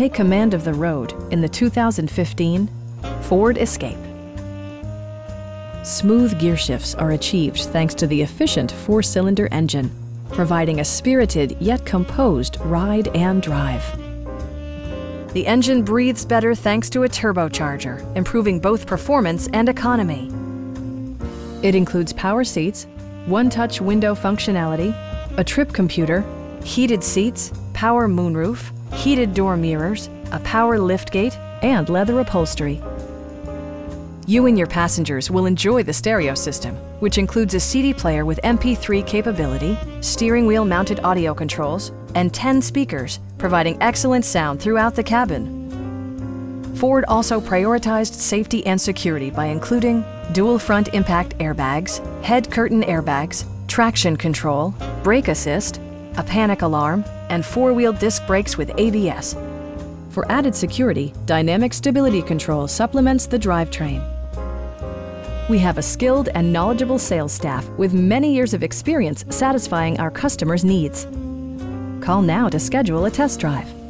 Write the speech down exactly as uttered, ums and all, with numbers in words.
Take command of the road in the two thousand fifteen Ford Escape. Smooth gear shifts are achieved thanks to the efficient four-cylinder engine, providing a spirited yet composed ride and drive. The engine breathes better thanks to a turbocharger, improving both performance and economy. It includes power seats, one-touch window functionality, a trip computer, heated seats, power moonroof, heated door mirrors, a power liftgate, and leather upholstery. You and your passengers will enjoy the stereo system, which includes a C D player with M P three capability, steering wheel mounted audio controls, and ten speakers, providing excellent sound throughout the cabin. Ford also prioritized safety and security by including dual front impact airbags, head curtain airbags, traction control, brake assist, a panic alarm, and four-wheel disc brakes with A B S. For added security, dynamic stability control supplements the drivetrain. We have a skilled and knowledgeable sales staff with many years of experience satisfying our customers' needs. Call now to schedule a test drive.